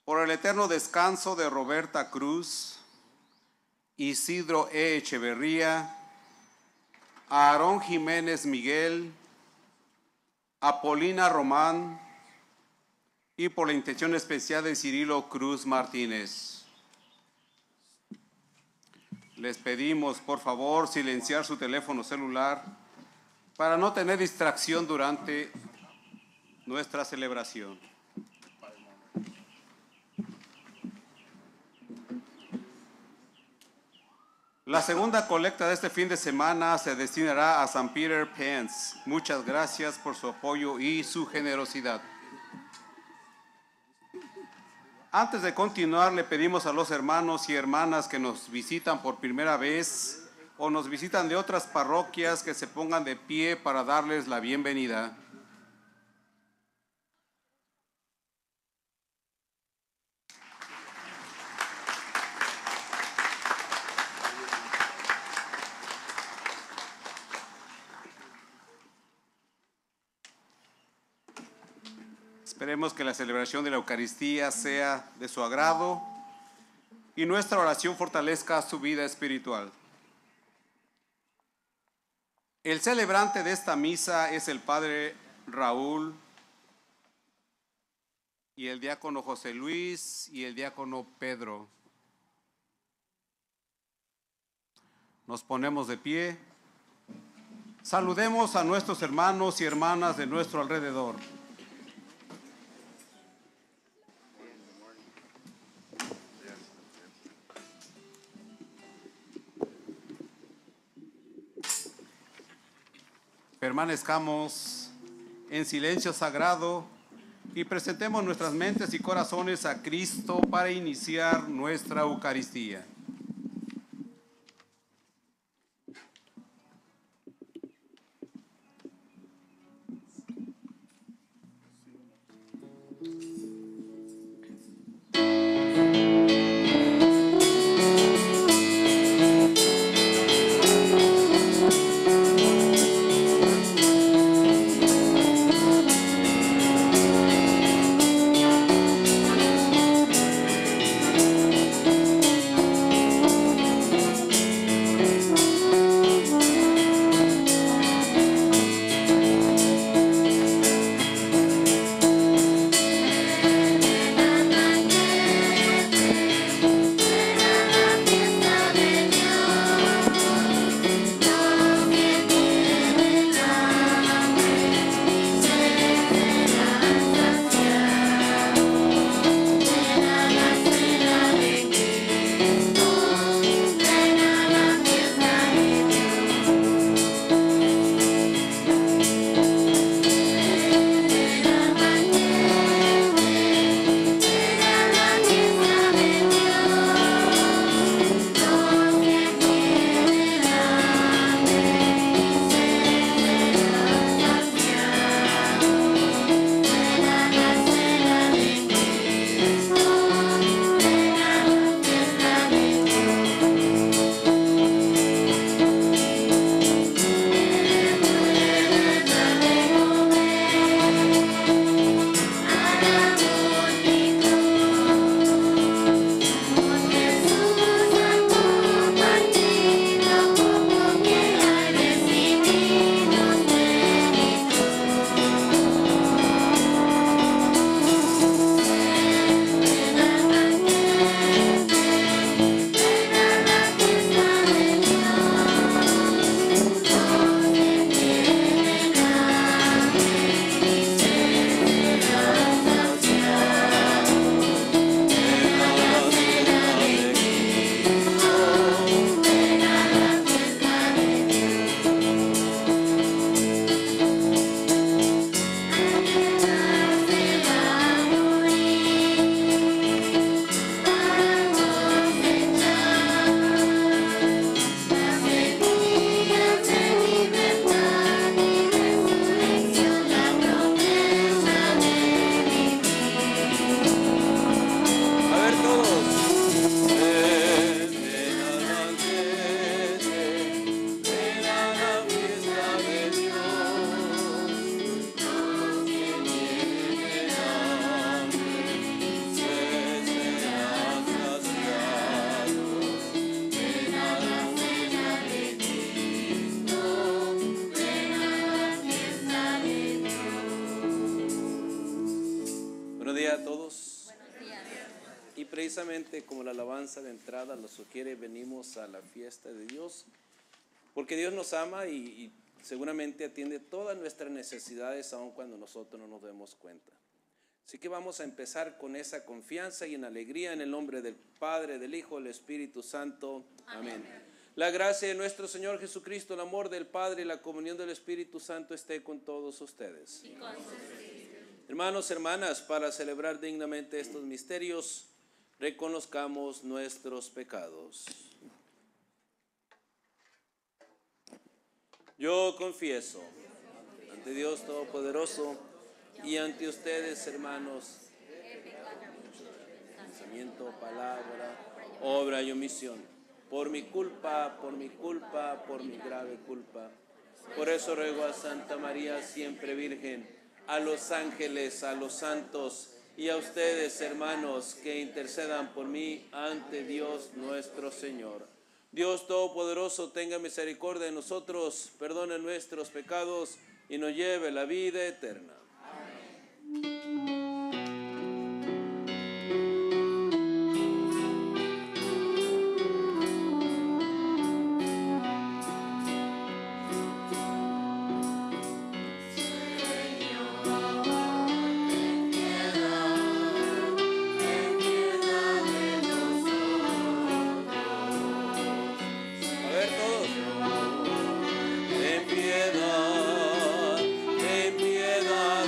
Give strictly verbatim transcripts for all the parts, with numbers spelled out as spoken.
por el eterno descanso de Roberta Cruz, Isidro E. Echeverría, Aarón Jiménez Miguel, Apolina Román, y por la intención especial de Cirilo Cruz Martínez. Les pedimos, por favor, silenciar su teléfono celular para no tener distracción durante nuestra celebración. La segunda colecta de este fin de semana se destinará a San Peter Pence. Muchas gracias por su apoyo y su generosidad. Antes de continuar, le pedimos a los hermanos y hermanas que nos visitan por primera vez o nos visitan de otras parroquias que se pongan de pie para darles la bienvenida. Esperemos que la celebración de la Eucaristía sea de su agrado y nuestra oración fortalezca su vida espiritual. El celebrante de esta misa es el Padre Raúl y el diácono José Luis y el diácono Pedro. Nos ponemos de pie. Saludemos a nuestros hermanos y hermanas de nuestro alrededor. Permanezcamos en silencio sagrado y presentemos nuestras mentes y corazones a Cristo para iniciar nuestra Eucaristía. Buenos días a todos. Y precisamente como la alabanza de entrada lo sugiere, venimos a la fiesta de Dios, porque Dios nos ama y, y seguramente atiende todas nuestras necesidades, aun cuando nosotros no nos demos cuenta. Así que vamos a empezar con esa confianza y en alegría en el nombre del Padre, del Hijo, del Espíritu Santo. Amén. Amén. La gracia de nuestro Señor Jesucristo, el amor del Padre y la comunión del Espíritu Santo esté con todos ustedes. Y con hermanos, hermanas, para celebrar dignamente estos misterios, reconozcamos nuestros pecados. Yo confieso ante Dios Todopoderoso y ante ustedes, hermanos, pensamiento, palabra, obra y omisión, por mi culpa, por mi culpa, por mi grave culpa. Por eso ruego a Santa María, siempre Virgen, a los ángeles, a los santos y a ustedes, hermanos, que intercedan por mí ante Dios nuestro Señor. Dios Todopoderoso, tenga misericordia de nosotros, perdone nuestros pecados y nos lleve a la vida eterna. Amén. Ten piedad, ten piedad.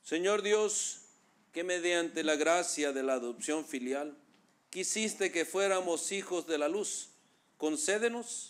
Señor Dios, que mediante la gracia de la adopción filial quisiste que fuéramos hijos de la luz, concédenos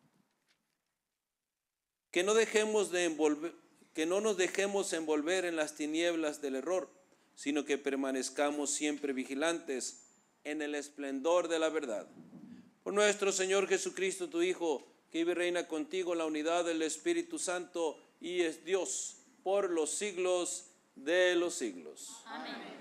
que no dejemos de envolver, que no nos dejemos envolver en las tinieblas del error, sino que permanezcamos siempre vigilantes en el esplendor de la verdad. Por nuestro Señor Jesucristo, tu Hijo, que vive y reina contigo en la unidad del Espíritu Santo y es Dios por los siglos de los siglos. Amén.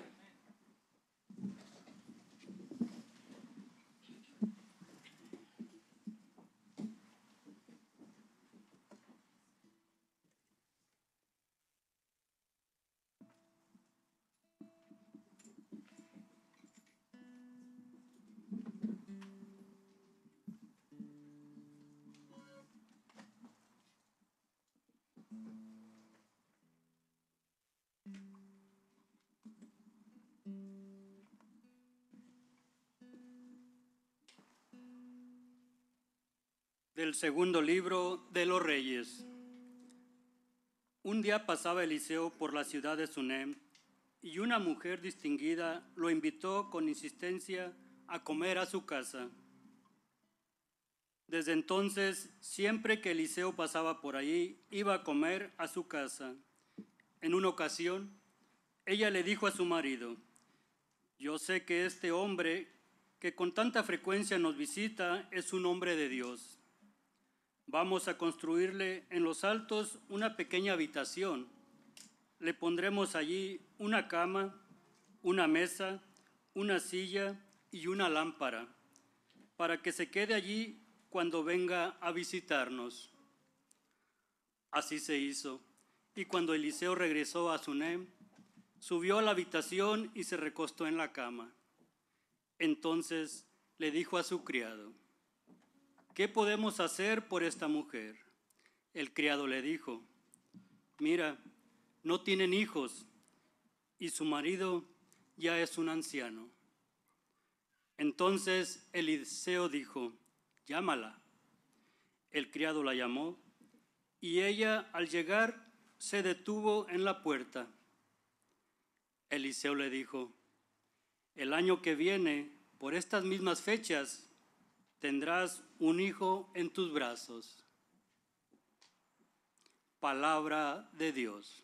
Del segundo libro de los Reyes. Un día pasaba Eliseo por la ciudad de Sunem, y una mujer distinguida lo invitó con insistencia a comer a su casa. Desde entonces, siempre que Eliseo pasaba por allí, iba a comer a su casa. En una ocasión, ella le dijo a su marido: yo sé que este hombre que con tanta frecuencia nos visita es un hombre de Dios. Vamos a construirle en los altos una pequeña habitación. Le pondremos allí una cama, una mesa, una silla y una lámpara, para que se quede allí cuando venga a visitarnos. Así se hizo, y cuando Eliseo regresó a Sunem, subió a la habitación y se recostó en la cama. Entonces le dijo a su criado: ¿qué podemos hacer por esta mujer? El criado le dijo: mira, no tienen hijos y su marido ya es un anciano. Entonces Eliseo dijo: llámala. El criado la llamó y ella, al llegar, se detuvo en la puerta. Eliseo le dijo: el año que viene, por estas mismas fechas, tendrás un hijo en tus brazos. Palabra de Dios.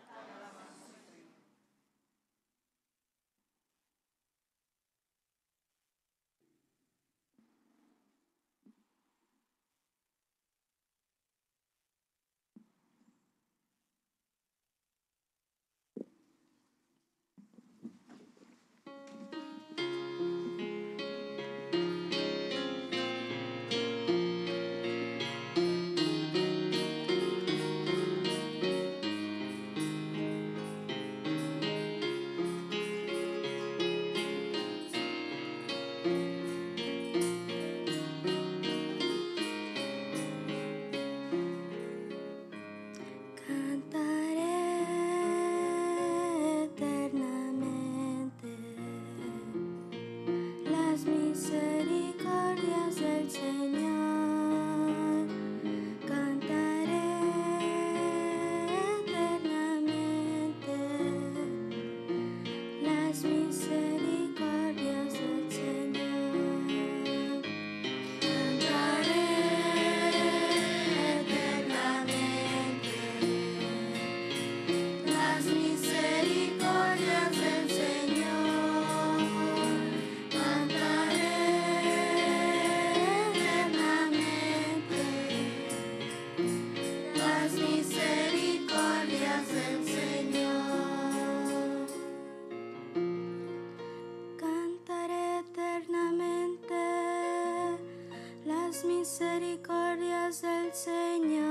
Misericordias del Señor,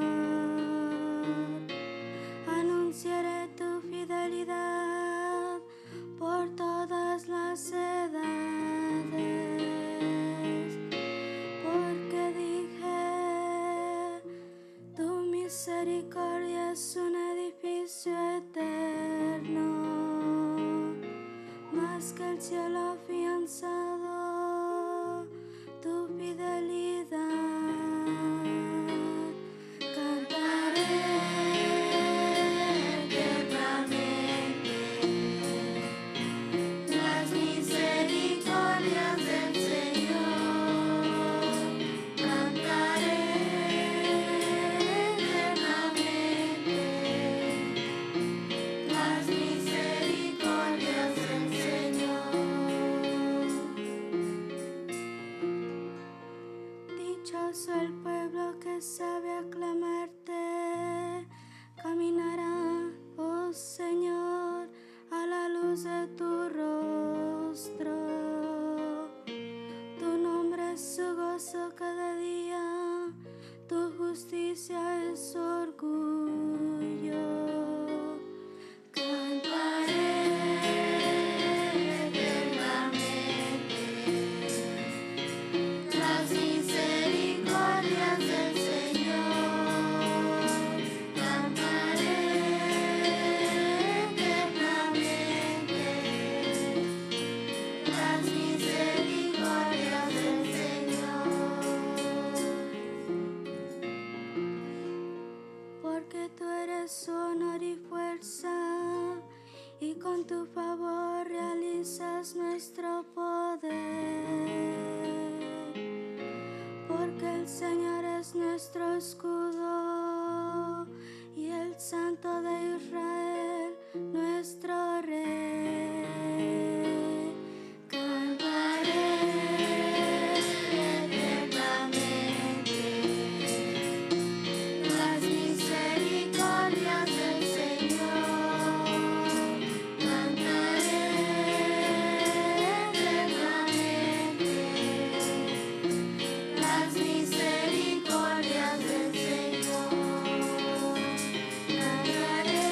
anunciaré tu fidelidad por todas las edades, porque dije, tu misericordia es un edificio eterno, más que el cielo afianzado, tu fidelidad. Cantaré eternamente Dichoso el pueblo que sabe aclamarte, caminará, oh Señor, a la luz de tu rostro. Tu nombre es su gozo cada día, tu justicia es su orgullo. Cantaré eternamente las misericordias del Señor. Cantaré eternamente las misericordias del Señor. Porque tú eres su honor y fuerza, y con tu favor realizas nuestro poder. Porque el Señor es nuestro escudo, y el Santo de Israel nuestro Rey. Cantaré eternamente las misericordias del Señor. Cantaré eternamente las misericordias del Señor. Cantaré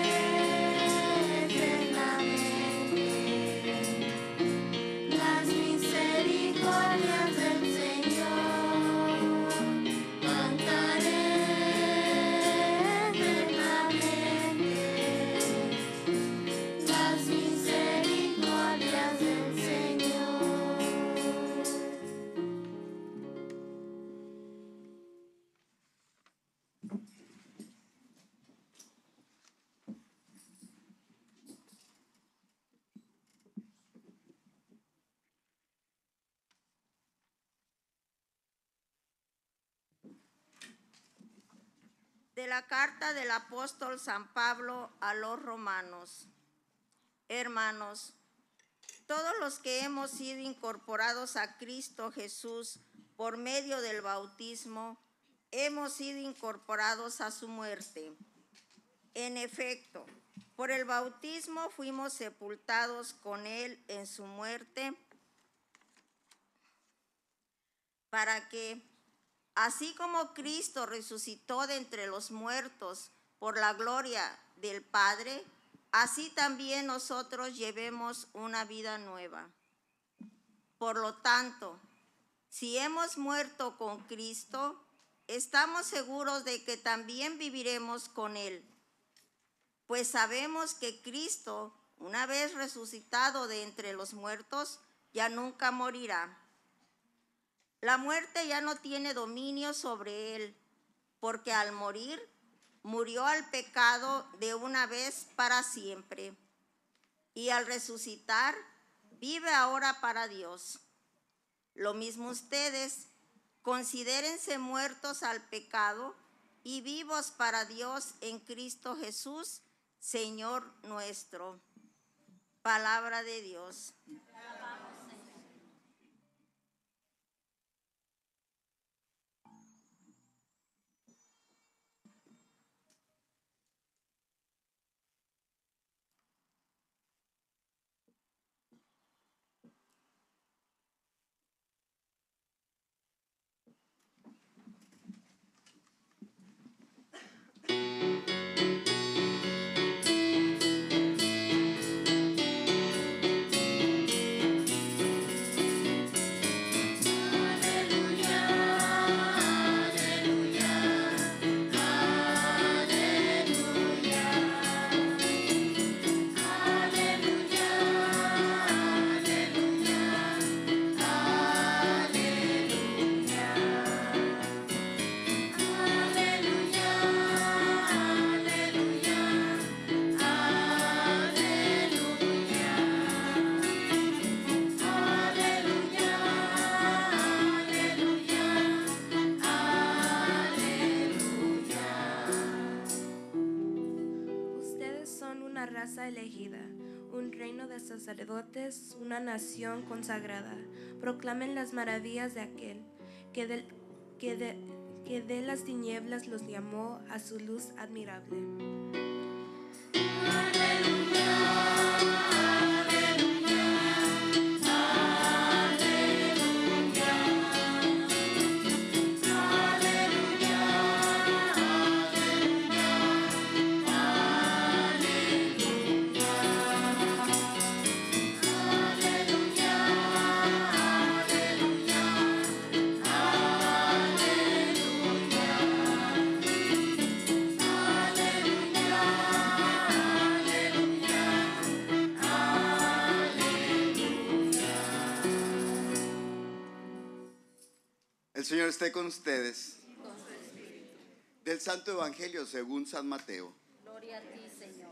eternamente las misericordias del Señor. Cantaré eternamente las misericordias del Señor. De la carta del apóstol San Pablo a los romanos. Hermanos, todos los que hemos sido incorporados a Cristo Jesús por medio del bautismo, hemos sido incorporados a su muerte. En efecto, por el bautismo fuimos sepultados con él en su muerte, para que, así como Cristo resucitó de entre los muertos por la gloria del Padre, así también nosotros llevemos una vida nueva. Por lo tanto, si hemos muerto con Cristo, estamos seguros de que también viviremos con Él, pues sabemos que Cristo, una vez resucitado de entre los muertos, ya nunca morirá. La muerte ya no tiene dominio sobre él, porque al morir, murió al pecado de una vez para siempre. Y al resucitar, vive ahora para Dios. Lo mismo ustedes, considérense muertos al pecado y vivos para Dios en Cristo Jesús, Señor nuestro. Palabra de Dios. Elegida, un reino de sacerdotes, una nación consagrada. Proclamen las maravillas de aquel que, del, que de, que de las tinieblas los llamó a su luz admirable. El Señor esté con ustedes. Del Santo Evangelio según San Mateo. Gloria a ti, Señor.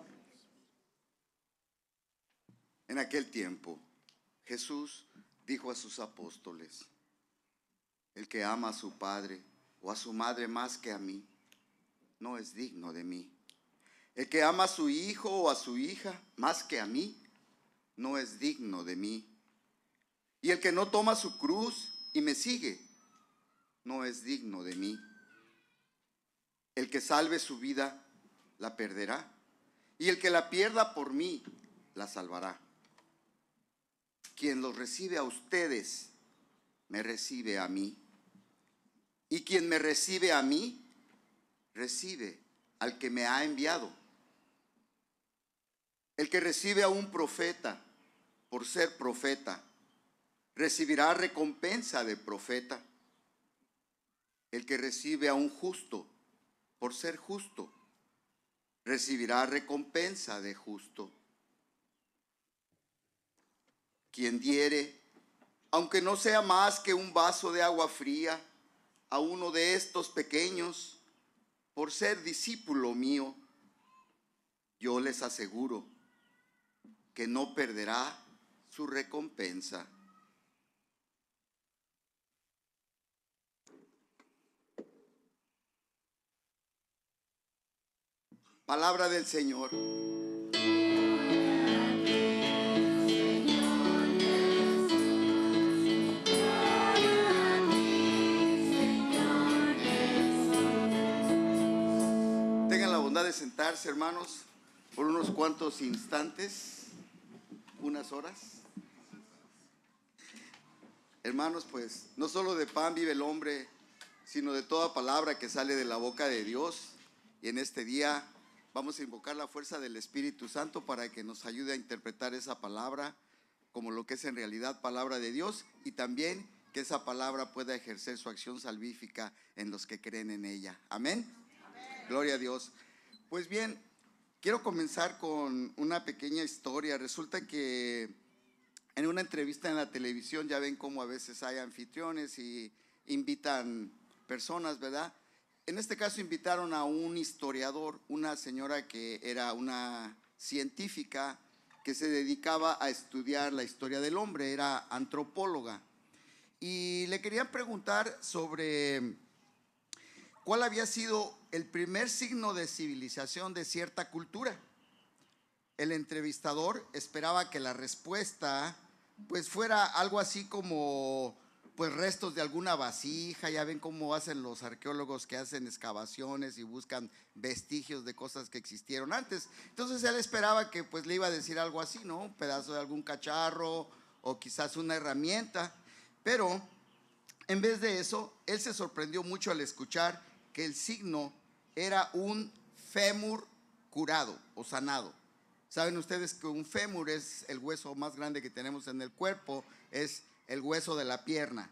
En aquel tiempo, Jesús dijo a sus apóstoles: el que ama a su padre o a su madre más que a mí, no es digno de mí. El que ama a su hijo o a su hija más que a mí, no es digno de mí. Y el que no toma su cruz y me sigue, no es digno de mí. El que salve su vida, la perderá. Y el que la pierda por mí, la salvará. Quien los recibe a ustedes, me recibe a mí. Y quien me recibe a mí, recibe al que me ha enviado. El que recibe a un profeta por ser profeta, recibirá recompensa de profeta. El que recibe a un justo por ser justo, recibirá recompensa de justo. Quien diere, aunque no sea más que un vaso de agua fría, a uno de estos pequeños, por ser discípulo mío, yo les aseguro que no perderá su recompensa. Palabra del Señor. Tengan la bondad de sentarse, hermanos, por unos cuantos instantes, unas horas. Hermanos, pues no solo de pan vive el hombre, sino de toda palabra que sale de la boca de Dios. Y en este día vamos a invocar la fuerza del Espíritu Santo para que nos ayude a interpretar esa palabra como lo que es en realidad palabra de Dios, y también que esa palabra pueda ejercer su acción salvífica en los que creen en ella. Amén. Amén. Gloria a Dios. Pues bien, quiero comenzar con una pequeña historia. Resulta que en una entrevista en la televisión, ya ven cómo a veces hay anfitriones y invitan personas, ¿verdad? En este caso invitaron a un historiador, una señora que era una científica que se dedicaba a estudiar la historia del hombre, era antropóloga. Y le querían preguntar sobre cuál había sido el primer signo de civilización de cierta cultura. El entrevistador esperaba que la respuesta pues fuera algo así como pues restos de alguna vasija. Ya ven cómo hacen los arqueólogos que hacen excavaciones y buscan vestigios de cosas que existieron antes. Entonces él esperaba que pues le iba a decir algo así, ¿no? Un pedazo de algún cacharro o quizás una herramienta. Pero en vez de eso, él se sorprendió mucho al escuchar que el signo era un fémur curado o sanado. Saben ustedes que un fémur es el hueso más grande que tenemos en el cuerpo, es el hueso de la pierna.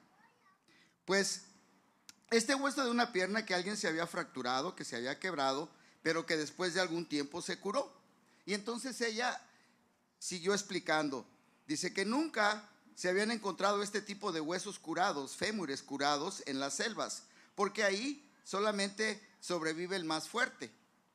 Pues este hueso de una pierna que alguien se había fracturado, que se había quebrado, pero que después de algún tiempo se curó. Y entonces ella siguió explicando. Dice que nunca se habían encontrado este tipo de huesos curados, fémures curados en las selvas, porque ahí solamente sobrevive el más fuerte.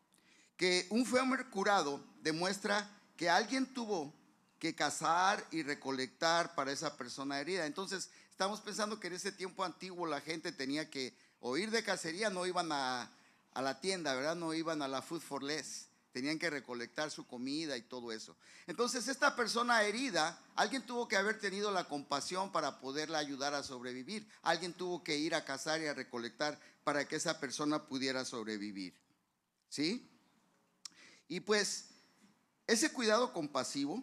Que un fémur curado demuestra que alguien tuvo que cazar y recolectar para esa persona herida. Entonces estamos pensando que en ese tiempo antiguo la gente tenía que o ir de cacería, no iban a, a la tienda, ¿verdad? No iban a la Food for Less, tenían que recolectar su comida y todo eso. Entonces esta persona herida, alguien tuvo que haber tenido la compasión para poderla ayudar a sobrevivir. Alguien tuvo que ir a cazar y a recolectar para que esa persona pudiera sobrevivir. ¿Sí? Y pues ese cuidado compasivo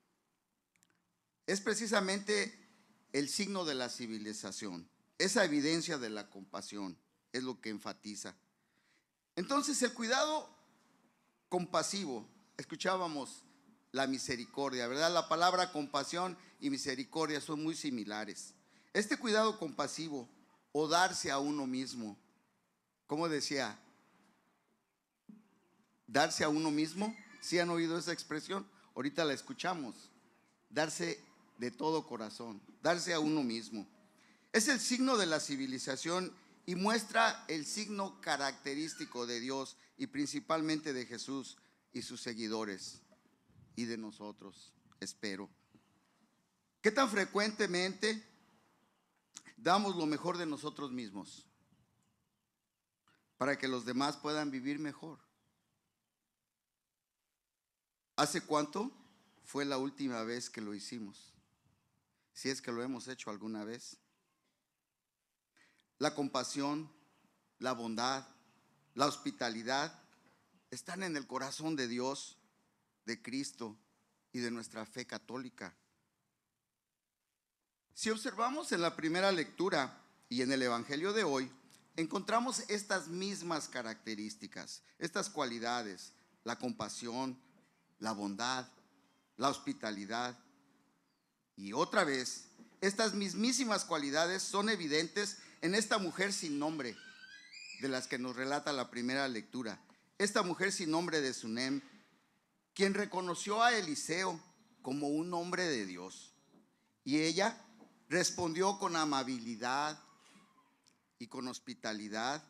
es precisamente el signo de la civilización. Esa evidencia de la compasión es lo que enfatiza. Entonces el cuidado compasivo, escuchábamos la misericordia, ¿verdad? La palabra compasión y misericordia son muy similares. Este cuidado compasivo o darse a uno mismo, ¿cómo decía? Darse a uno mismo, ¿sí han oído esa expresión? Ahorita la escuchamos. Darse de todo corazón, darse a uno mismo. Es el signo de la civilización y muestra el signo característico de Dios y principalmente de Jesús y sus seguidores y de nosotros, espero. ¿Qué tan frecuentemente damos lo mejor de nosotros mismos para que los demás puedan vivir mejor? ¿Hace cuánto fue la última vez que lo hicimos? Si es que lo hemos hecho alguna vez. La compasión, la bondad, la hospitalidad están en el corazón de Dios, de Cristo y de nuestra fe católica. Si observamos en la primera lectura y en el Evangelio de hoy, encontramos estas mismas características, estas cualidades, la compasión, la bondad, la hospitalidad. Y otra vez, estas mismísimas cualidades son evidentes en esta mujer sin nombre, de las que nos relata la primera lectura. Esta mujer sin nombre de Sunem, quien reconoció a Eliseo como un hombre de Dios. Y ella respondió con amabilidad y con hospitalidad.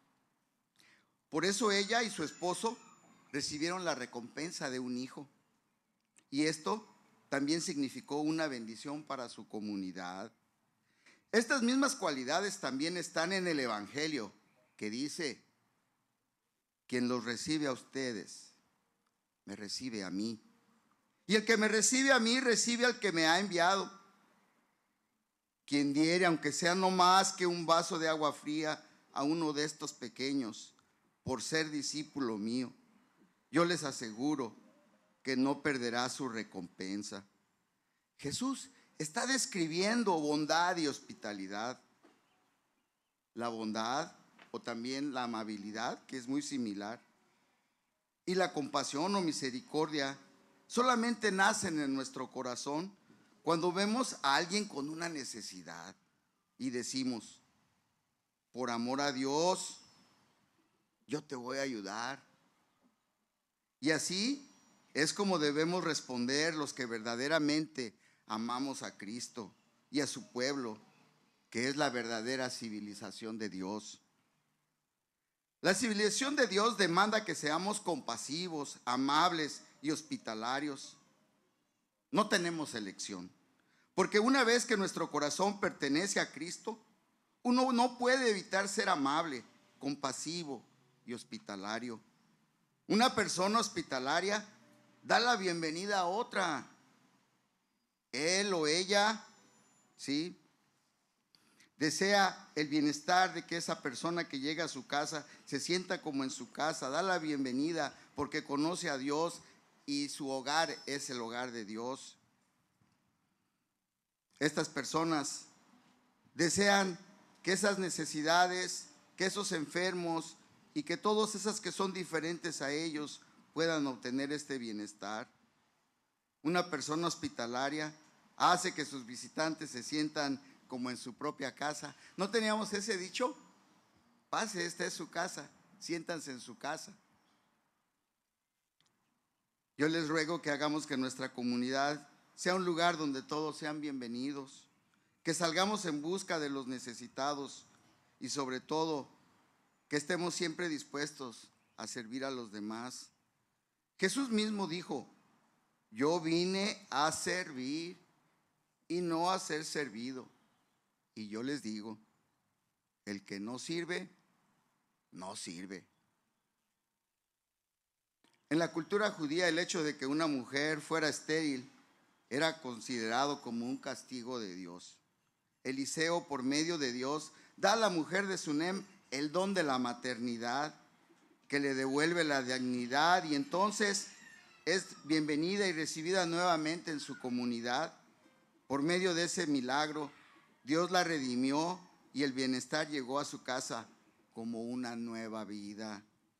Por eso ella y su esposo recibieron la recompensa de un hijo. Y esto también significó una bendición para su comunidad. Estas mismas cualidades también están en el Evangelio, que dice: quien los recibe a ustedes, me recibe a mí. Y el que me recibe a mí, recibe al que me ha enviado. Quien diere, aunque sea no más que un vaso de agua fría, a uno de estos pequeños, por ser discípulo mío, yo les aseguro que no perderá su recompensa. Jesús está describiendo bondad y hospitalidad. La bondad o también la amabilidad, que es muy similar, y la compasión o misericordia solamente nacen en nuestro corazón cuando vemos a alguien con una necesidad y decimos: por amor a Dios, yo te voy a ayudar. Y así es como debemos responder los que verdaderamente amamos a Cristo y a su pueblo, que es la verdadera civilización de Dios. La civilización de Dios demanda que seamos compasivos, amables y hospitalarios. No tenemos elección, porque una vez que nuestro corazón pertenece a Cristo, uno no puede evitar ser amable, compasivo y hospitalario. Una persona hospitalaria da la bienvenida a otra. Él o ella, ¿sí?, desea el bienestar de que esa persona que llega a su casa se sienta como en su casa, da la bienvenida porque conoce a Dios y su hogar es el hogar de Dios. Estas personas desean que esas necesidades, que esos enfermos y que todas esas que son diferentes a ellos puedan obtener este bienestar. Una persona hospitalaria hace que sus visitantes se sientan como en su propia casa. ¿No teníamos ese dicho? Pase, esta es su casa, siéntanse en su casa. Yo les ruego que hagamos que nuestra comunidad sea un lugar donde todos sean bienvenidos, que salgamos en busca de los necesitados y sobre todo que estemos siempre dispuestos a servir a los demás. Jesús mismo dijo: yo vine a servir y no a ser servido. Y yo les digo, el que no sirve, no sirve. En la cultura judía, el hecho de que una mujer fuera estéril era considerado como un castigo de Dios. Eliseo, por medio de Dios, da a la mujer de Sunem el don de la maternidad, que le devuelve la dignidad, y entonces es bienvenida y recibida nuevamente en su comunidad. Por medio de ese milagro, Dios la redimió y el bienestar llegó a su casa como una nueva vida.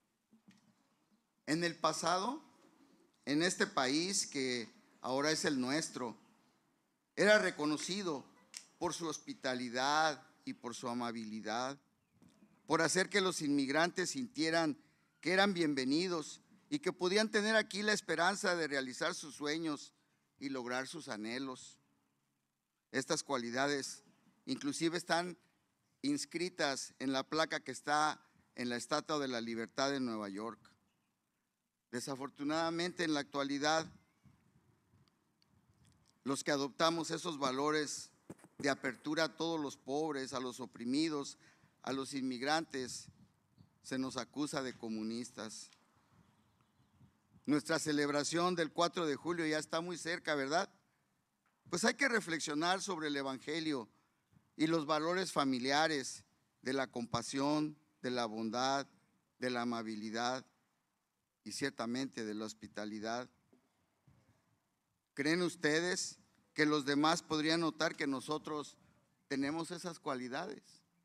En el pasado, en este país que ahora es el nuestro, era reconocido por su hospitalidad y por su amabilidad, por hacer que los inmigrantes sintieran que eran bienvenidos y que podían tener aquí la esperanza de realizar sus sueños y lograr sus anhelos. Estas cualidades inclusive están inscritas en la placa que está en la Estatua de la Libertad en Nueva York. Desafortunadamente, en la actualidad, los que adoptamos esos valores de apertura a todos los pobres, a los oprimidos, a los inmigrantes, se nos acusa de comunistas. Nuestra celebración del cuatro de julio ya está muy cerca, ¿verdad? Pues hay que reflexionar sobre el Evangelio y los valores familiares de la compasión, de la bondad, de la amabilidad y ciertamente de la hospitalidad. ¿Creen ustedes que los demás podrían notar que nosotros tenemos esas cualidades?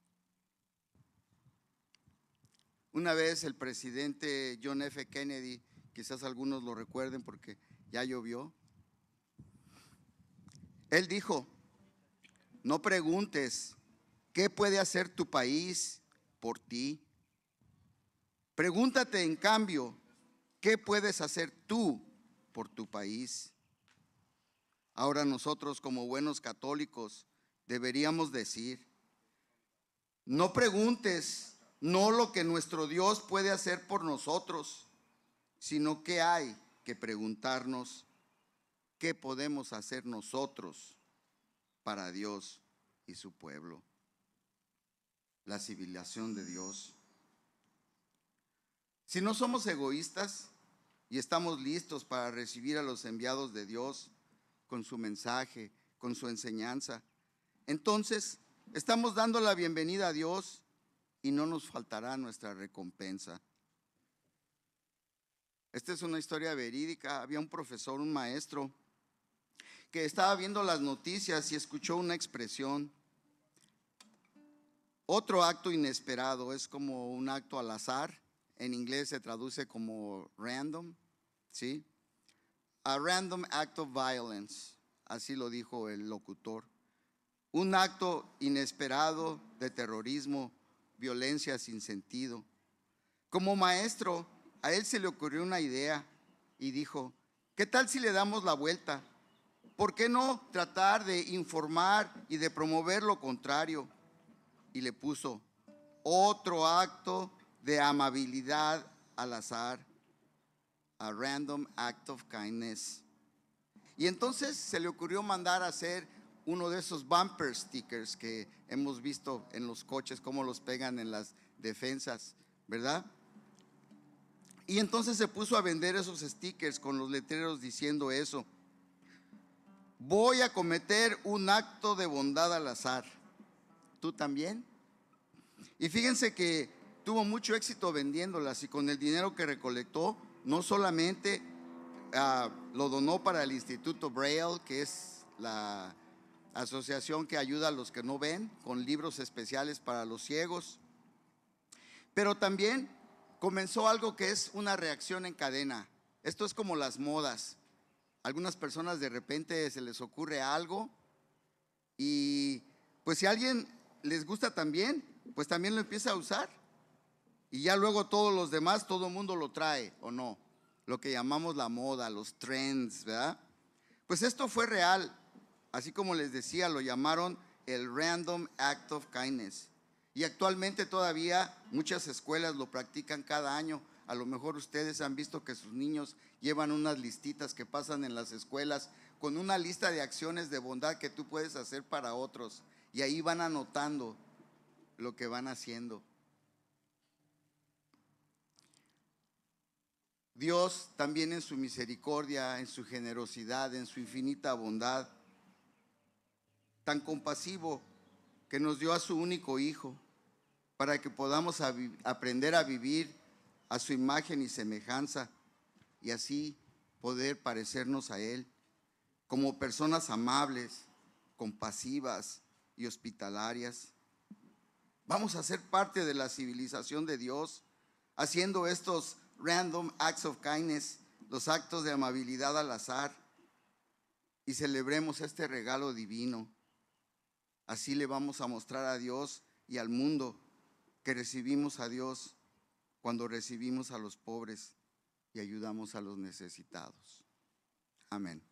Una vez el presidente John F. Kennedy, quizás algunos lo recuerden porque ya llovió, él dijo: no preguntes qué puede hacer tu país por ti. Pregúntate, en cambio, qué puedes hacer tú por tu país. Ahora nosotros, como buenos católicos, deberíamos decir: no preguntes no lo que nuestro Dios puede hacer por nosotros, sino que hay que preguntarnos qué podemos hacer nosotros para Dios y su pueblo. La civilización de Dios. Si no somos egoístas y estamos listos para recibir a los enviados de Dios con su mensaje, con su enseñanza, entonces estamos dando la bienvenida a Dios y no nos faltará nuestra recompensa. Esta es una historia verídica. Había un profesor, un maestro, que estaba viendo las noticias y escuchó una expresión: otro acto inesperado. Es como un acto al azar. En inglés se traduce como random, ¿sí? A random act of violence, así lo dijo el locutor. Un acto inesperado de terrorismo, violencia sin sentido. Como maestro, a él se le ocurrió una idea y dijo: ¿qué tal si le damos la vuelta? ¿Por qué no tratar de informar y de promover lo contrario? Y le puso: otro acto de amabilidad al azar, a random act of kindness. Y entonces se le ocurrió mandar a hacer uno de esos bumper stickers que hemos visto en los coches, cómo los pegan en las defensas, ¿verdad? Y entonces se puso a vender esos stickers con los letreros diciendo eso: voy a cometer un acto de bondad al azar. ¿Tú también? Y fíjense que tuvo mucho éxito vendiéndolas, y con el dinero que recolectó, no solamente uh, lo donó para el Instituto Braille, que es la asociación que ayuda a los que no ven con libros especiales para los ciegos, pero también comenzó algo que es una reacción en cadena. Esto es como las modas. Algunas personas de repente se les ocurre algo y pues si a alguien les gusta también, pues también lo empieza a usar, y ya luego todos los demás, todo el mundo lo trae, ¿o no? Lo que llamamos la moda, los trends, ¿verdad? Pues esto fue real. Así como les decía, lo llamaron el Random Act of Kindness. Y actualmente todavía muchas escuelas lo practican cada año. A lo mejor ustedes han visto que sus niños llevan unas listitas que pasan en las escuelas con una lista de acciones de bondad que tú puedes hacer para otros. Y ahí van anotando lo que van haciendo. Dios también en su misericordia, en su generosidad, en su infinita bondad, tan compasivo que nos dio a su único Hijo para que podamos a aprender a vivir a su imagen y semejanza y así poder parecernos a Él como personas amables, compasivas y hospitalarias. Vamos a ser parte de la civilización de Dios, haciendo estos random acts of kindness, los actos de amabilidad al azar, y celebremos este regalo divino. Así le vamos a mostrar a Dios y al mundo que recibimos a Dios cuando recibimos a los pobres y ayudamos a los necesitados. Amén.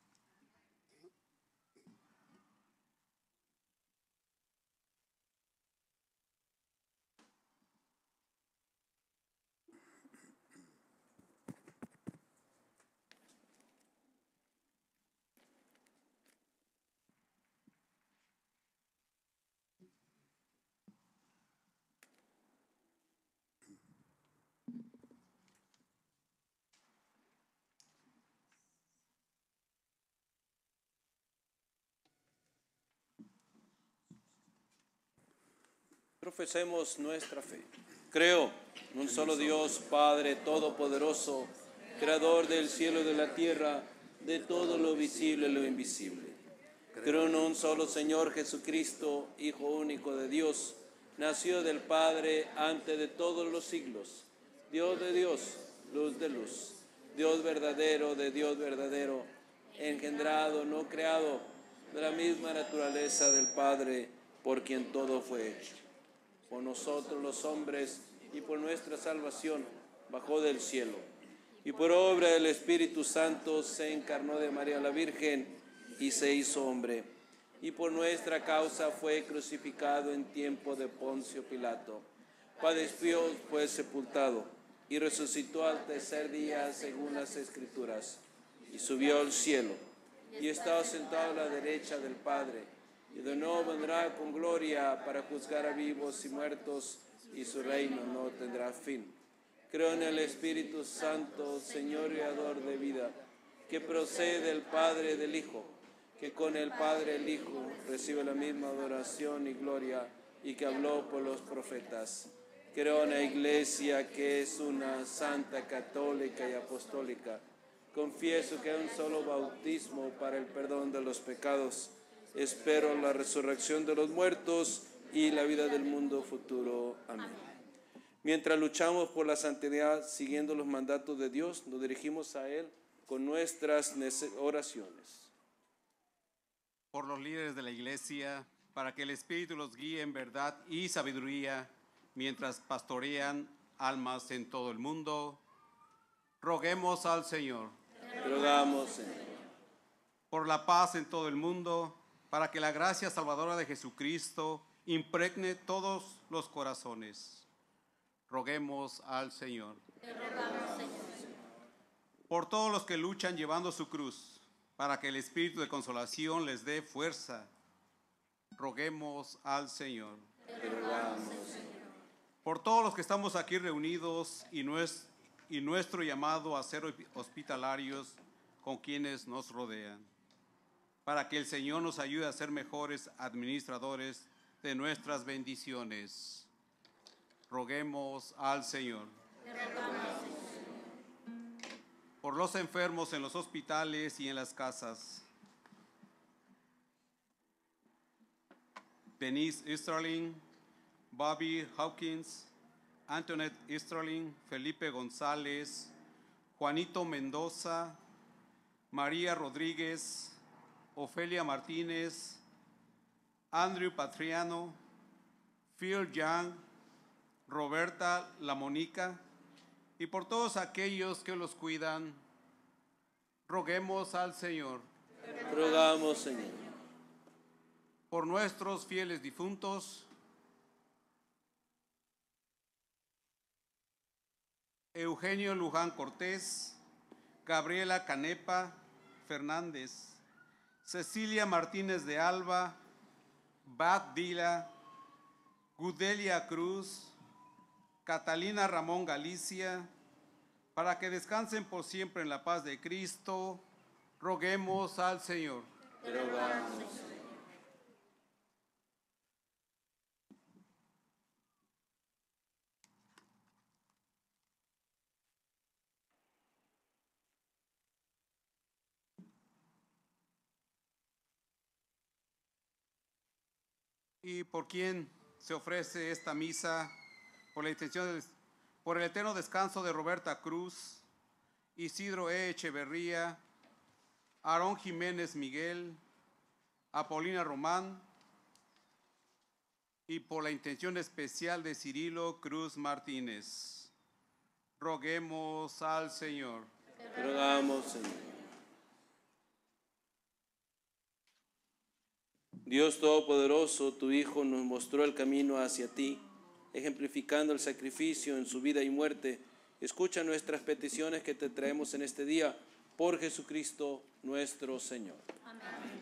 Profesemos nuestra fe. Creo en un solo Dios, Padre Todopoderoso, Creador del cielo y de la tierra, de todo lo visible y lo invisible. Creo en un solo Señor Jesucristo, Hijo único de Dios, nació del Padre antes de todos los siglos, Dios de Dios, luz de luz, Dios verdadero de Dios verdadero, engendrado, no creado, de la misma naturaleza del Padre, por quien todo fue hecho. Por nosotros los hombres y por nuestra salvación bajó del cielo, y por obra del Espíritu Santo se encarnó de María la Virgen y se hizo hombre, y por nuestra causa fue crucificado en tiempo de Poncio Pilato. Padeció, fue sepultado y resucitó al tercer día según las Escrituras, y subió al cielo y está sentado a la derecha del Padre, y de nuevo vendrá con gloria para juzgar a vivos y muertos, y su reino no tendrá fin. Creo en el Espíritu Santo, Señor y Dador de vida, que procede del Padre y del Hijo, que con el Padre el Hijo recibe la misma adoración y gloria, y que habló por los profetas. Creo en la Iglesia, que es una santa, católica y apostólica. Confieso que hay un solo bautismo para el perdón de los pecados. Espero la resurrección de los muertos y la vida del mundo futuro. Amén. Mientras luchamos por la santidad, siguiendo los mandatos de Dios, nos dirigimos a Él con nuestras oraciones. Por los líderes de la Iglesia, para que el Espíritu los guíe en verdad y sabiduría, mientras pastorean almas en todo el mundo, roguemos al Señor. Rogamos, Señor. Por la paz en todo el mundo, para que la gracia salvadora de Jesucristo impregne todos los corazones. Roguemos al Señor. Te rogamos, Señor. Por todos los que luchan llevando su cruz, para que el Espíritu de consolación les dé fuerza. Roguemos al Señor. Te rogamos, Señor. Por todos los que estamos aquí reunidos y, nues, y nuestro llamado a ser hospitalarios con quienes nos rodean, para que el Señor nos ayude a ser mejores administradores de nuestras bendiciones. Roguemos al Señor. Por los enfermos en los hospitales y en las casas. Denise Easterling, Bobby Hawkins, Antoinette Easterling, Felipe González, Juanito Mendoza, María Rodríguez, Ofelia Martínez, Andrew Patriano, Phil Young, Roberta La Monica, y por todos aquellos que los cuidan, roguemos al Señor. Rogamos, Señor. Por nuestros fieles difuntos, Eugenio Luján Cortés, Gabriela Canepa Fernández, Cecilia Martínez de Alba, Bat Dila, Gudelia Cruz, Catalina Ramón Galicia, Para que descansen por siempre en la paz de Cristo, roguemos al Señor. Te rogamos. ¿Y por quién se ofrece esta misa? Por la intención del, por el eterno descanso de Roberta Cruz, Isidro E. Echeverría, Aarón Jiménez Miguel, Apolina Román, y por la intención especial de Cirilo Cruz Martínez. Roguemos al Señor. Te rogamos, Señor. Dios Todopoderoso, tu Hijo nos mostró el camino hacia ti, ejemplificando el sacrificio en su vida y muerte. Escucha nuestras peticiones que te traemos en este día, por Jesucristo nuestro Señor. Amén.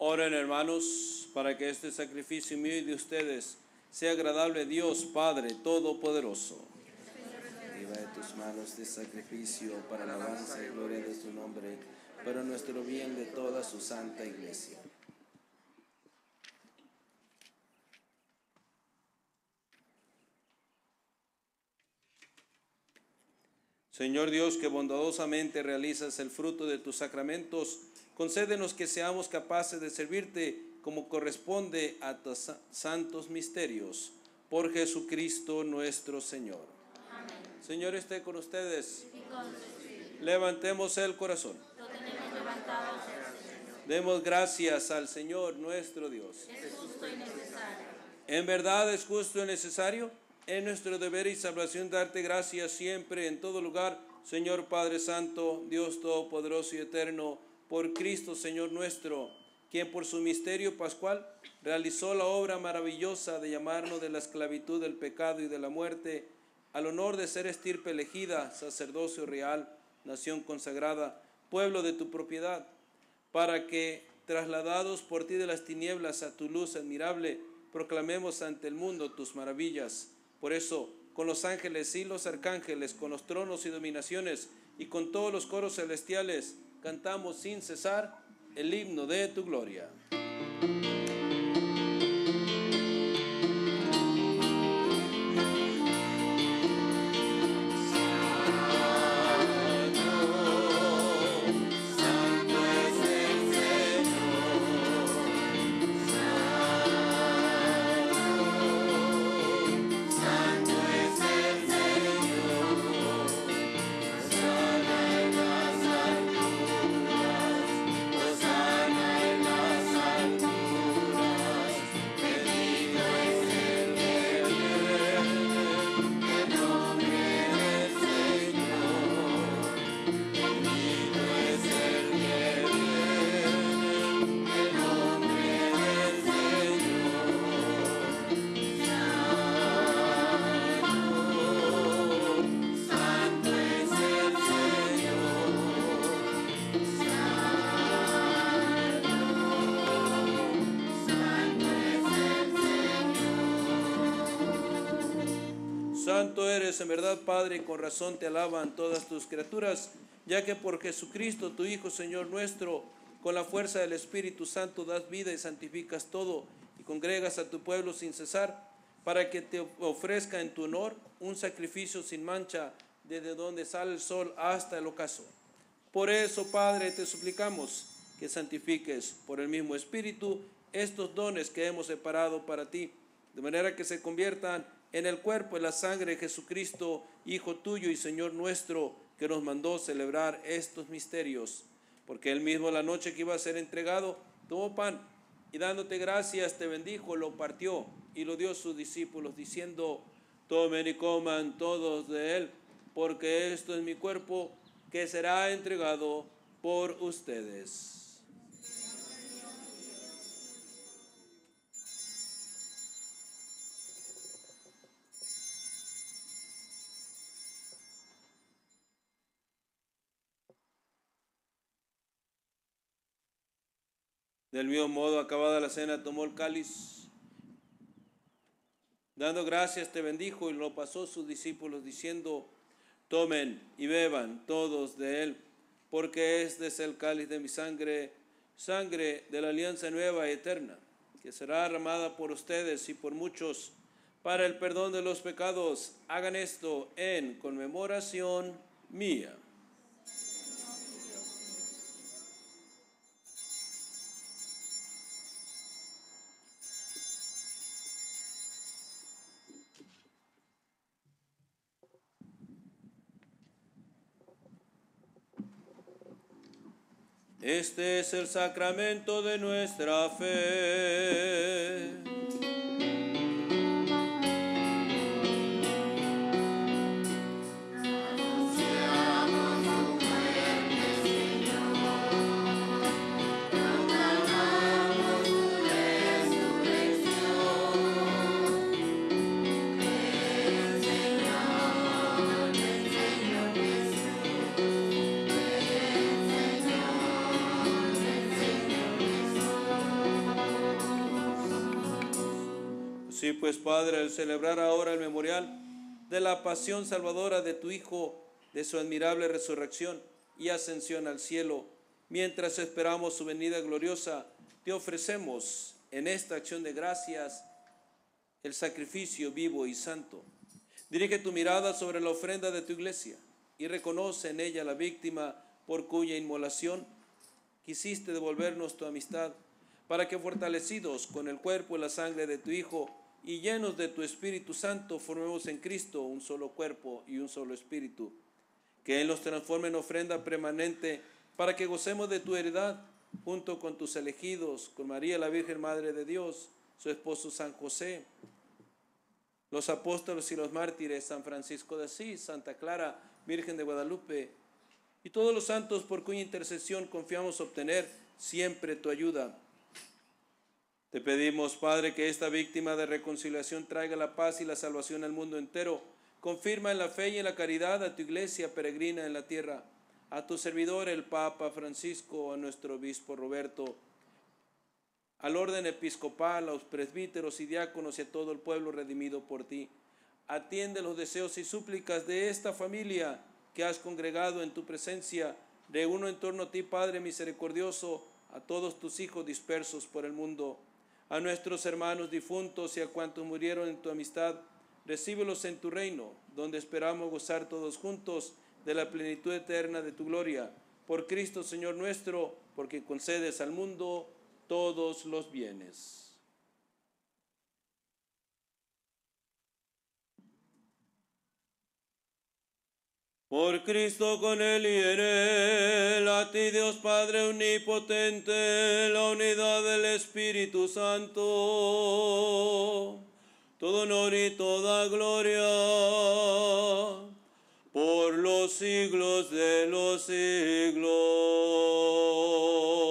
Oren, hermanos, para que este sacrificio mío y de ustedes sea agradable a Dios Padre Todopoderoso. Reciba de tus manos este sacrificio para la alabanza y gloria de su nombre, para nuestro bien de toda su santa iglesia. Señor Dios, que bondadosamente realizas el fruto de tus sacramentos, concédenos que seamos capaces de servirte como corresponde a tus santos misterios. Por Jesucristo nuestro Señor. Amén. Señor esté con ustedes. Y con su espíritu. Levantemos el corazón. Lo tenemos levantado hacia el Señor. Demos gracias al Señor nuestro Dios. Es justo y necesario. En verdad es justo y necesario. Es nuestro deber y salvación darte gracias siempre, en todo lugar, Señor Padre Santo, Dios Todopoderoso y Eterno, por Cristo Señor nuestro, quien por su misterio pascual realizó la obra maravillosa de llamarnos de la esclavitud del pecado y de la muerte, al honor de ser estirpe elegida, sacerdocio real, nación consagrada, pueblo de tu propiedad, para que, trasladados por ti de las tinieblas a tu luz admirable, proclamemos ante el mundo tus maravillas. Por eso, con los ángeles y los arcángeles, con los tronos y dominaciones, y con todos los coros celestiales, cantamos sin cesar el himno de tu gloria. Santo eres en verdad, Padre, y con razón te alaban todas tus criaturas, ya que por Jesucristo, tu Hijo, Señor nuestro, con la fuerza del Espíritu Santo das vida y santificas todo, y congregas a tu pueblo sin cesar, para que te ofrezca en tu honor un sacrificio sin mancha, desde donde sale el sol hasta el ocaso. Por eso, Padre, te suplicamos que santifiques por el mismo Espíritu estos dones que hemos separado para ti, de manera que se conviertan en el cuerpo y la sangre de Jesucristo, Hijo tuyo y Señor nuestro, que nos mandó celebrar estos misterios. Porque él mismo, la noche que iba a ser entregado, tomó pan y dándote gracias te bendijo, lo partió y lo dio a sus discípulos, diciendo: tomen y coman todos de él, porque esto es mi cuerpo que será entregado por ustedes. Del mismo modo, acabada la cena, tomó el cáliz, dando gracias te bendijo y lo pasó a sus discípulos, diciendo: tomen y beban todos de él, porque este es el cáliz de mi sangre, sangre de la alianza nueva y eterna, que será derramada por ustedes y por muchos para el perdón de los pecados. Hagan esto en conmemoración mía. Este es el sacramento de nuestra fe. Señor, Así pues, Padre, al celebrar ahora el memorial de la pasión salvadora de tu Hijo, de su admirable resurrección y ascensión al cielo, mientras esperamos su venida gloriosa, te ofrecemos en esta acción de gracias el sacrificio vivo y santo. Dirige tu mirada sobre la ofrenda de tu iglesia y reconoce en ella la víctima por cuya inmolación quisiste devolvernos tu amistad, para que fortalecidos con el cuerpo y la sangre de tu Hijo y llenos de tu Espíritu Santo, formemos en Cristo un solo cuerpo y un solo espíritu. Que Él nos transforme en ofrenda permanente para que gocemos de tu heredad, junto con tus elegidos, con María la Virgen Madre de Dios, su esposo San José, los apóstoles y los mártires, San Francisco de Asís, Santa Clara, Virgen de Guadalupe, y todos los santos por cuya intercesión confiamos obtener siempre tu ayuda. Te pedimos, Padre, que esta víctima de reconciliación traiga la paz y la salvación al mundo entero. Confirma en la fe y en la caridad a tu iglesia peregrina en la tierra, a tu servidor el Papa Francisco, a nuestro obispo Roberto, al orden episcopal, a los presbíteros y diáconos y a todo el pueblo redimido por ti. Atiende los deseos y súplicas de esta familia que has congregado en tu presencia. Reúno en torno a ti, Padre misericordioso, a todos tus hijos dispersos por el mundo, a nuestros hermanos difuntos y a cuantos murieron en tu amistad. Recíbelos en tu reino, donde esperamos gozar todos juntos de la plenitud eterna de tu gloria. Por Cristo, Señor nuestro, porque concedes al mundo todos los bienes. Por Cristo, con Él y en Él, a ti Dios Padre omnipotente, la unidad del Espíritu Santo, todo honor y toda gloria, por los siglos de los siglos.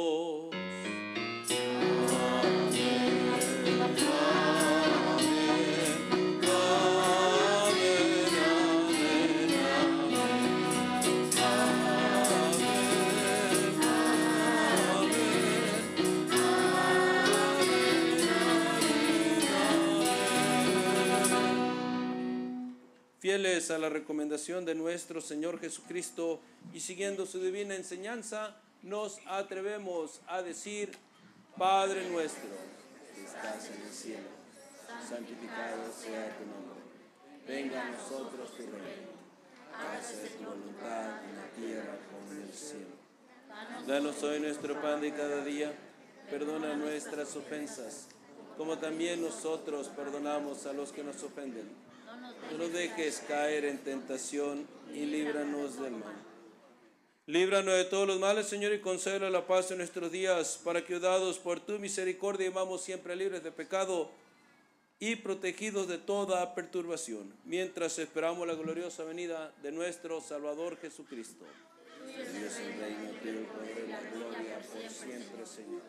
Fieles a la recomendación de nuestro Señor Jesucristo y siguiendo su divina enseñanza, nos atrevemos a decir: Padre nuestro, que estás en el cielo, santificado sea tu nombre. Venga a nosotros tu reino. Hágase tu voluntad en la tierra como en el cielo. Danos hoy nuestro pan de cada día. Perdona nuestras ofensas, como también nosotros perdonamos a los que nos ofenden. No nos dejes caer en tentación y líbranos del mal. Líbranos de todos los males, Señor, y concédenos la paz en nuestros días, para que, dados por tu misericordia, vivamos siempre libres de pecado y protegidos de toda perturbación, mientras esperamos la gloriosa venida de nuestro Salvador Jesucristo. Dios el reino, tuyo el poder y la gloria por siempre, Señor.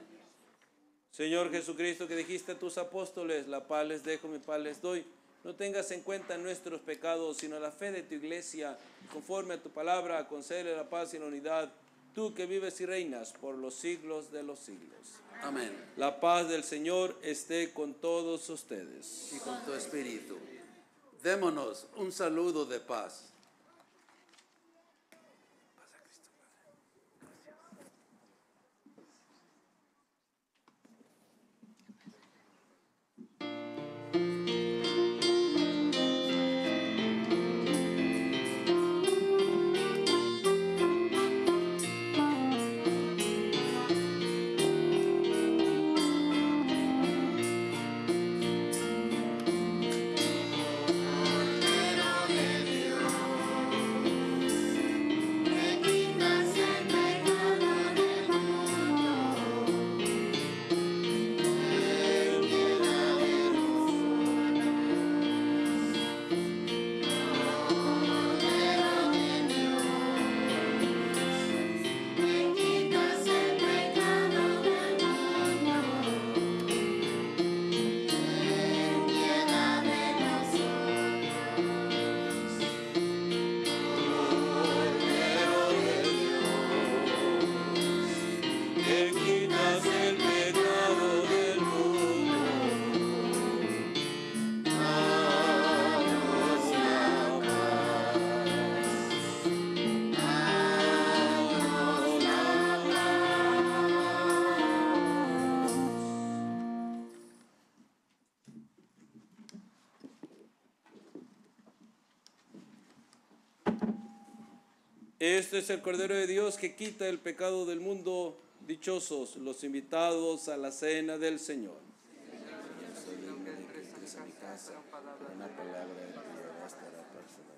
Señor Jesucristo, que dijiste a tus apóstoles: la paz les dejo, mi paz les doy. No tengas en cuenta nuestros pecados, sino la fe de tu iglesia. Conforme a tu palabra, concédele la paz y la unidad, tú que vives y reinas por los siglos de los siglos. Amén. La paz del Señor esté con todos ustedes. Y con tu espíritu. Démonos un saludo de paz. Cordero de Dios. Este es el Cordero de Dios que quita el pecado del mundo. Dichosos los invitados a la cena del Señor. No soy digno de que entres a mi casa, una palabra de ti bastará para salvar.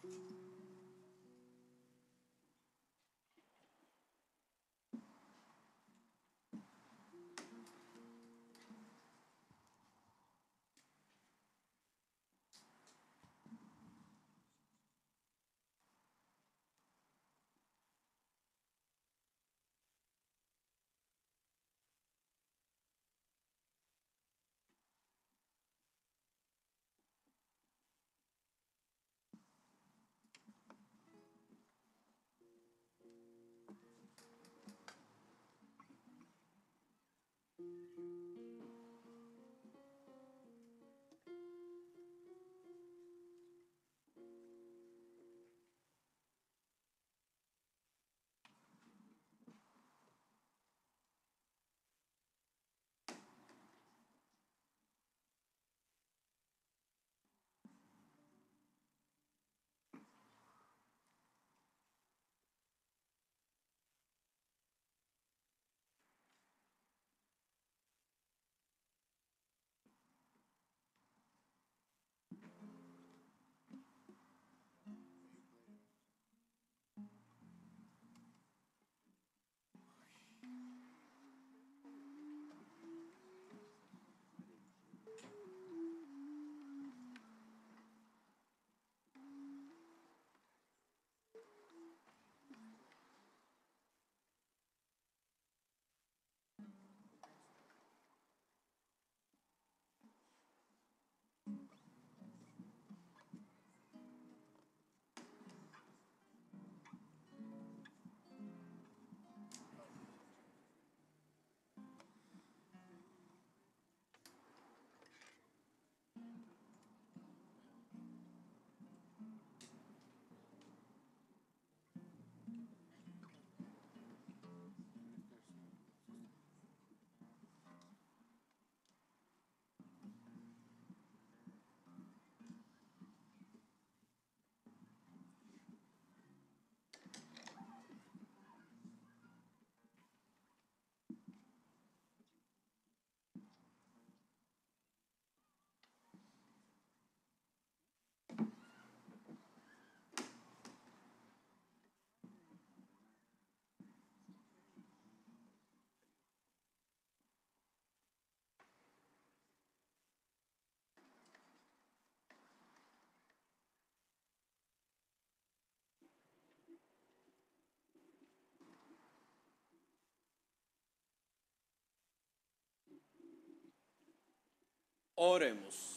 Oremos.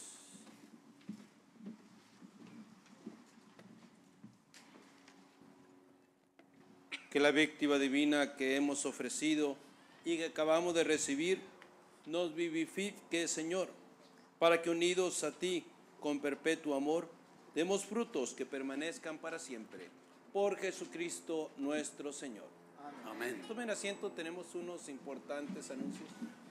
Que la víctima divina que hemos ofrecido y que acabamos de recibir nos vivifique, Señor, para que unidos a ti con perpetuo amor, demos frutos que permanezcan para siempre. Por Jesucristo nuestro Señor. Amén. Tomen asiento, tenemos unos importantes anuncios.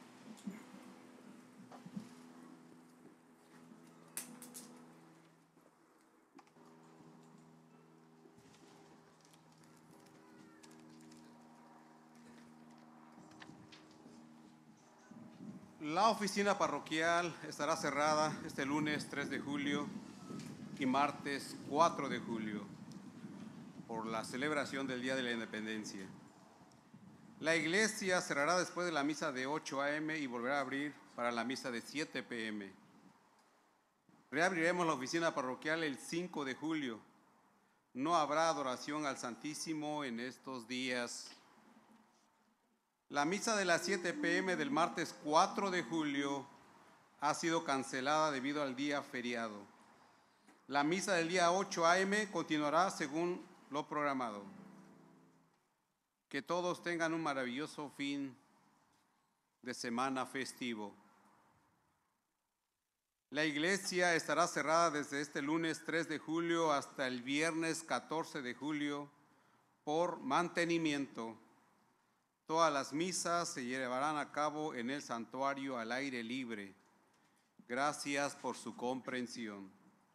La oficina parroquial estará cerrada este lunes tres de julio y martes cuatro de julio por la celebración del Día de la Independencia. La iglesia cerrará después de la misa de ocho a eme y volverá a abrir para la misa de siete pe eme. Reabriremos la oficina parroquial el cinco de julio. No habrá adoración al Santísimo en estos días. La misa de las siete pe eme del martes cuatro de julio ha sido cancelada debido al día feriado. La misa del día ocho a eme continuará según lo programado. Que todos tengan un maravilloso fin de semana festivo. La iglesia estará cerrada desde este lunes tres de julio hasta el viernes catorce de julio por mantenimiento. Todas las misas se llevarán a cabo en el santuario al aire libre. Gracias por su comprensión.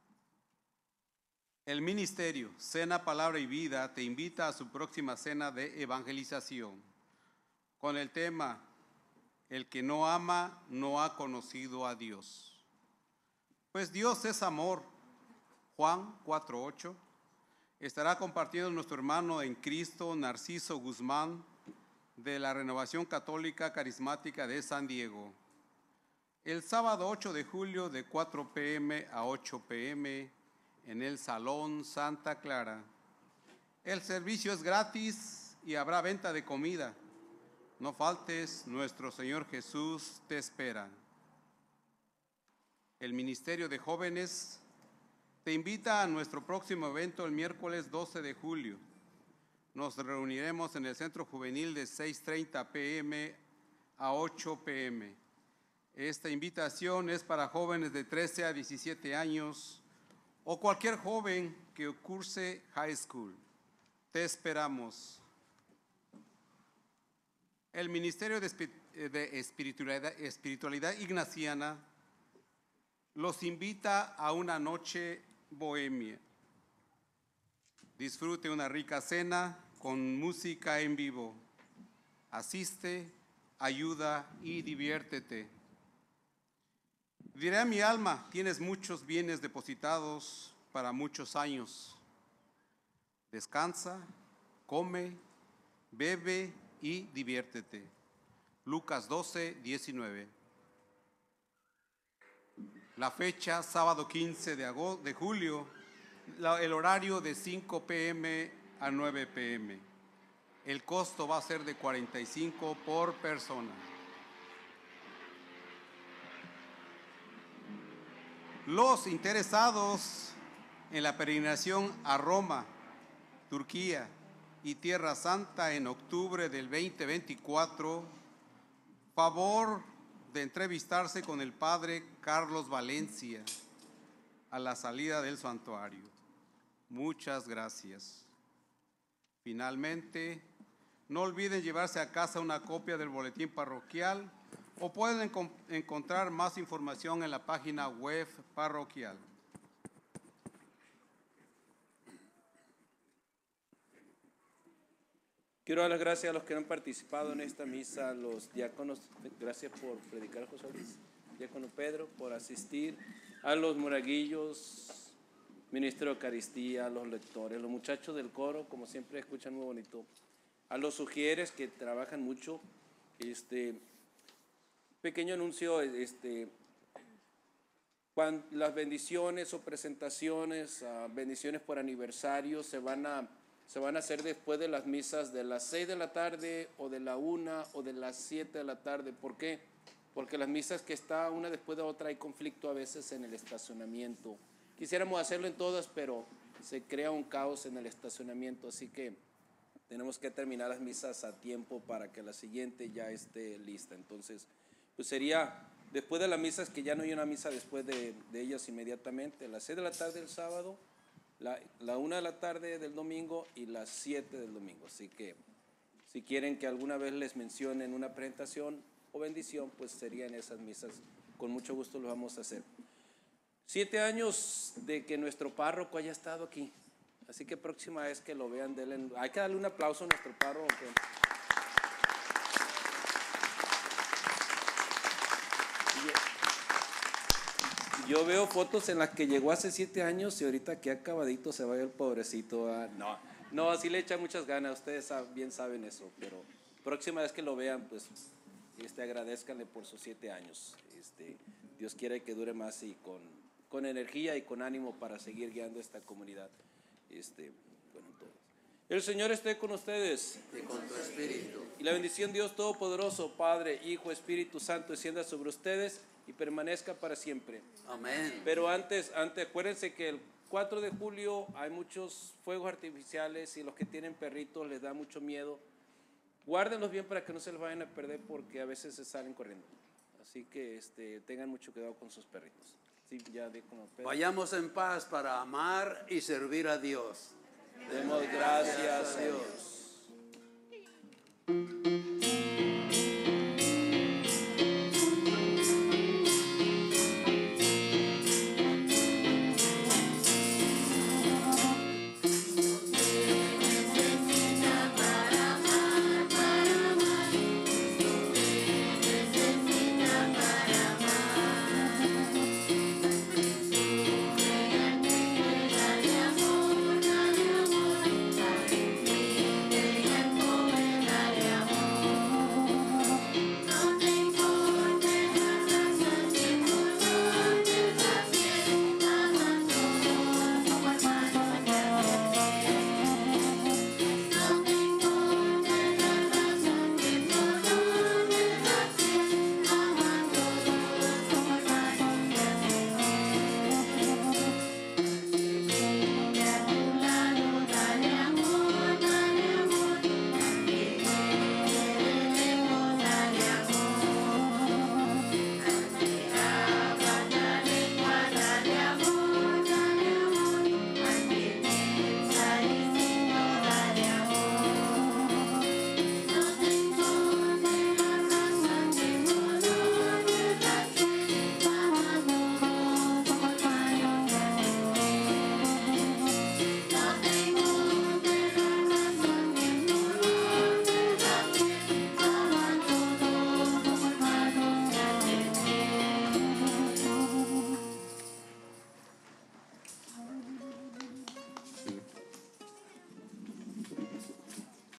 El ministerio Cena, Palabra y Vida te invita a su próxima cena de evangelización con el tema El que no ama no ha conocido a Dios. Pues Dios es amor. Juan cuatro ocho. Estará compartiendo nuestro hermano en Cristo, Narciso Guzmán, de la Renovación Católica Carismática de San Diego. El sábado ocho de julio de cuatro p m a ocho p m en el Salón Santa Clara. El servicio es gratis y habrá venta de comida. No faltes, nuestro Señor Jesús te espera. El Ministerio de Jóvenes te invita a nuestro próximo evento el miércoles doce de julio. Nos reuniremos en el Centro Juvenil de seis treinta p m a ocho p m Esta invitación es para jóvenes de trece a diecisiete años o cualquier joven que curse high school. Te esperamos. El Ministerio de Espiritualidad, Espiritualidad Ignaciana los invita a una noche bohemia. Disfrute una rica cena con música en vivo. Asiste, ayuda y diviértete. Diré a mi alma, tienes muchos bienes depositados para muchos años. Descansa, come, bebe y diviértete. Lucas doce, diecinueve. La fecha, sábado quince de, agosto, de julio, la, el horario de cinco p m a nueve p m El costo va a ser de cuarenta y cinco por persona. Los interesados en la peregrinación a Roma, Turquía y Tierra Santa en octubre del veinte veinticuatro, favor de entrevistarse con el padre Carlos Valencia a la salida del santuario. Muchas gracias. Finalmente, no olviden llevarse a casa una copia del boletín parroquial o pueden enco- encontrar más información en la página web parroquial. Quiero dar las gracias a los que han participado en esta misa, a los diáconos, gracias por predicar, José Luis, diácono Pedro, por asistir, a los moraguillos, ministro de Eucaristía, a los lectores, los muchachos del coro, como siempre escuchan muy bonito, a los sugieres que trabajan mucho. Este pequeño anuncio, este, cuando las bendiciones o presentaciones, uh, bendiciones por aniversario se van a se van a hacer después de las misas de las seis de la tarde o de la una o de las siete de la tarde. ¿Por qué? Porque las misas que está una después de otra hay conflicto a veces en el estacionamiento. Quisiéramos hacerlo en todas, pero se crea un caos en el estacionamiento, así que tenemos que terminar las misas a tiempo para que la siguiente ya esté lista. Entonces, pues sería después de las misas, que ya no hay una misa después de, de ellas inmediatamente, las seis de la tarde del sábado, La, la una de la tarde del domingo y las siete del domingo. Así que si quieren que alguna vez les mencionen una presentación o bendición, pues serían esas misas. Con mucho gusto lo vamos a hacer. Siete años de que nuestro párroco haya estado aquí. Así que próxima vez que lo vean, denle, hay que darle un aplauso a nuestro párroco. Yo veo fotos en las que llegó hace siete años y ahorita que acabadito se va el pobrecito. Ah, no, no, así le echa muchas ganas, ustedes saben, bien saben eso, pero próxima vez que lo vean, pues este, agradezcanle por sus siete años. Este, Dios quiere que dure más y con, con energía y con ánimo para seguir guiando esta comunidad. Este, bueno, todo. El Señor esté con ustedes. Y con tu espíritu. Y la bendición de Dios Todopoderoso, Padre, Hijo, Espíritu Santo, descienda sobre ustedes y permanezca para siempre. Amén. Pero antes, antes, acuérdense que el cuatro de julio hay muchos fuegos artificiales y los que tienen perritos les da mucho miedo. Guárdenlos bien para que no se los vayan a perder porque a veces se salen corriendo. Así que este, tengan mucho cuidado con sus perritos. Sí, ya de como Pedro. Vayamos en paz para amar y servir a Dios. Demos gracias a Dios.